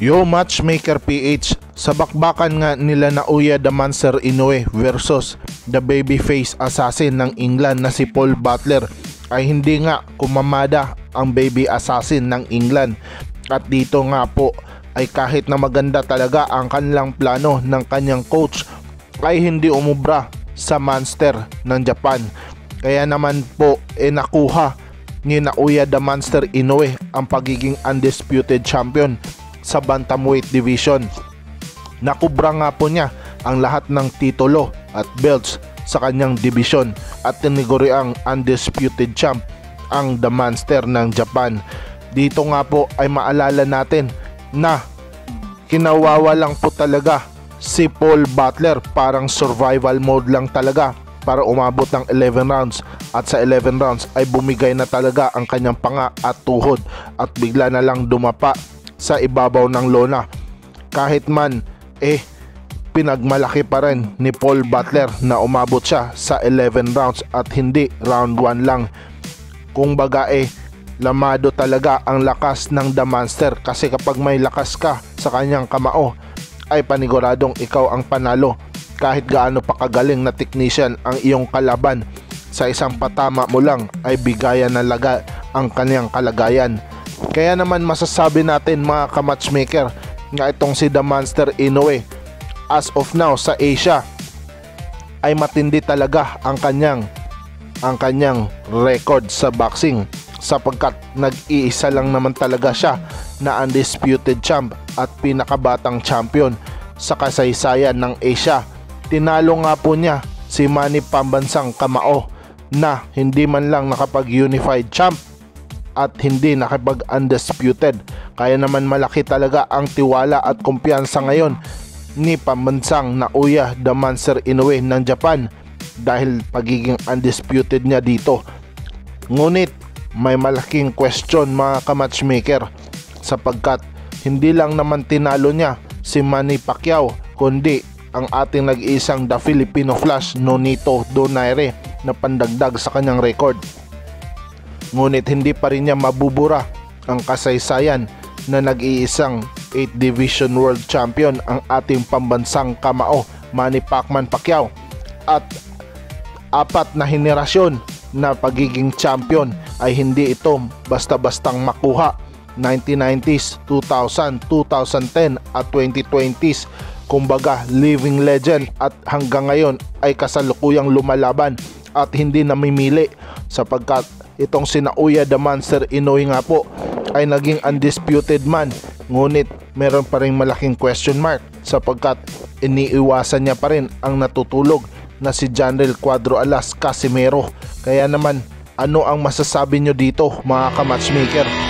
Yo Matchmaker PH, sa bakbakan nga nila Naoya the Monster Inoue versus the babyface assassin ng England na si Paul Butler ay hindi nga kumamada ang baby assassin ng England. At dito nga po ay kahit na maganda talaga ang kanilang plano ng kanyang coach ay hindi umubra sa monster ng Japan. Kaya naman po nakuha ni Naoya the Monster Inoue ang pagiging undisputed champion sa bantamweight division. Nakubra nga po niya ang lahat ng titulo at belts sa kanyang division at tiniguri ang undisputed champ ang The Monster ng Japan. Dito nga po ay maalala natin na kinawawa lang po talaga si Paul Butler, parang survival mode lang talaga para umabot ng 11 rounds, at sa 11 rounds ay bumigay na talaga ang kanyang panga at tuhod at bigla na lang dumapa sa ibabaw ng lona. Kahit man pinagmalaki pa rin ni Paul Butler na umabot siya sa 11 rounds at hindi round 1 lang. Kung baga lamado talaga ang lakas ng The Monster, kasi kapag may lakas ka sa kanyang kamao ay paniguradong ikaw ang panalo. Kahit gaano pa kagaling na technician ang iyong kalaban, sa isang patama mo lang ay bigayan na laga ang kanyang kalagayan. Kaya naman masasabi natin mga ka-matchmaker nga itong si The Monster Inoue as of now sa Asia ay matindi talaga ang kanyang record sa boxing, sapagkat nag-iisa lang naman talaga siya na undisputed champ at pinakabatang champion sa kasaysayan ng Asia. Tinalo nga po niya si Manny Pambansang Kamao na hindi man lang nakapag-unified champ at hindi nakapag-undisputed. Kaya naman malaki talaga ang tiwala at kumpiyansa ngayon ni Pambansang Naoya the Monster Inoue ng Japan dahil pagiging undisputed niya dito. Ngunit may malaking question mga ka-matchmaker, sapagkat hindi lang naman tinalo niya si Manny Pacquiao kundi ang ating nag-iisang The Filipino Flash Nonito Donaire na pandagdag sa kanyang record. Ngunit hindi pa rin niya mabubura ang kasaysayan na nag-iisang 8 Division World Champion ang ating pambansang kamao Manny Pacman Pacquiao, at 4 na henerasyon na pagiging champion ay hindi ito basta-bastang makuha. 1990s, 2000, 2010 at 2020s, kumbaga living legend, at hanggang ngayon ay kasalukuyang lumalaban at hindi namimili, sapagkat itong si Naoya the Monster Inoue nga po ay naging undisputed man. Ngunit meron pa rin malaking question mark, sapagkat iniiwasan niya pa rin ang natutulog na si Janrel Cuadro Alas Casimero. Kaya naman ano ang masasabi nyo dito mga ka-matchmaker?